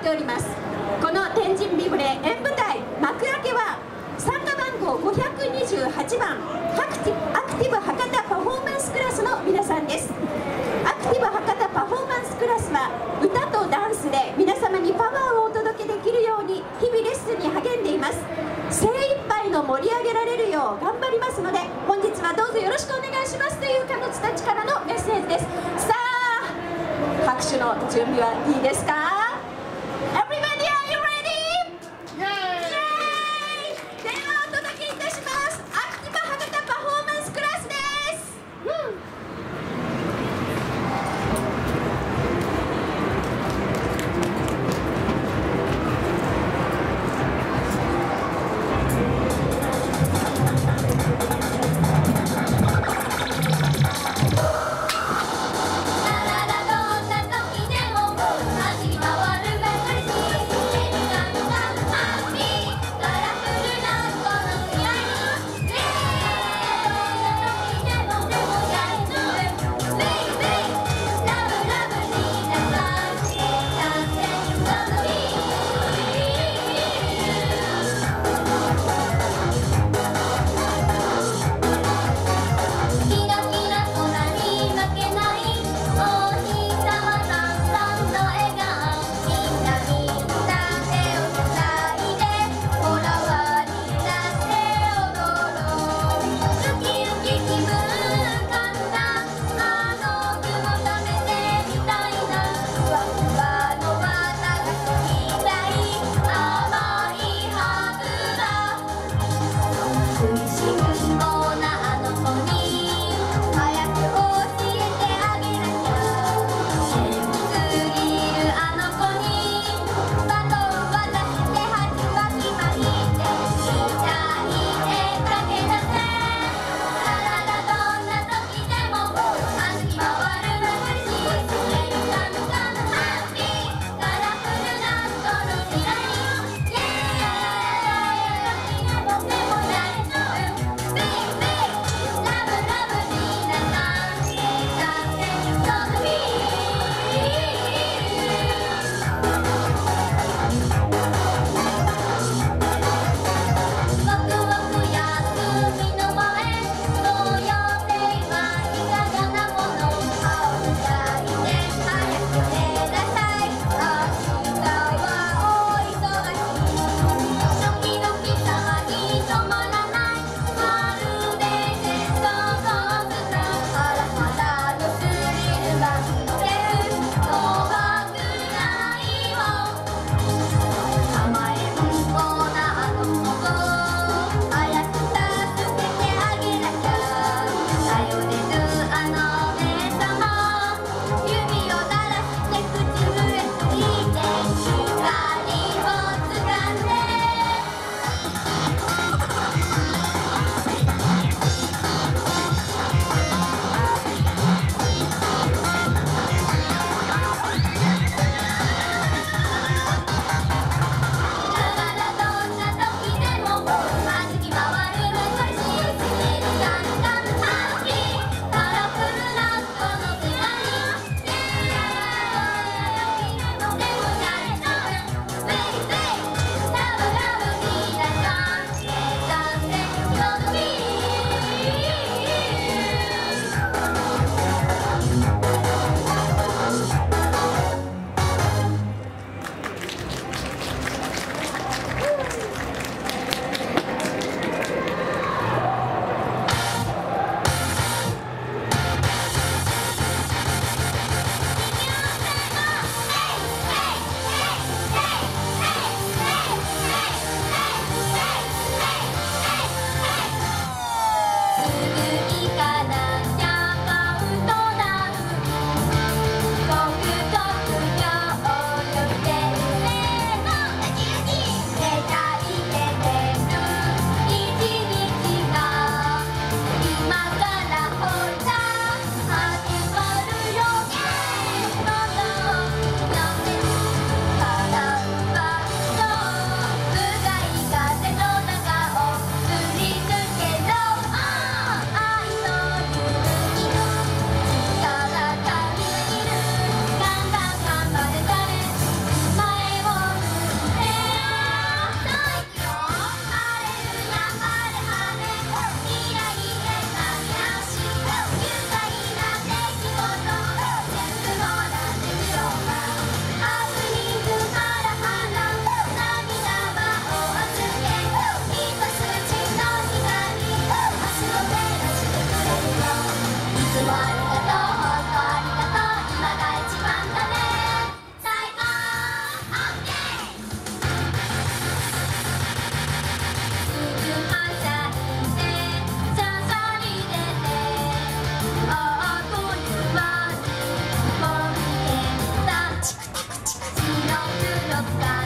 おります。この天神ビブレ演舞台幕開けは参加番号528番アクティブ博多パフォーマンスクラスの皆さんです。アクティブ博多パフォーマンスクラスは歌とダンスで皆様にパワーをお届けできるように日々レッスンに励んでいます。精一杯の盛り上げられるよう頑張りますので、本日はどうぞよろしくお願いしますという彼女たちからのメッセージです。さあ、拍手の準備はいいですか？ Everybody, are you ready? イエーイ！ではお届けいたします。アクティブ博多パフォーマンスクラスです。 ラララどんな時でも走りか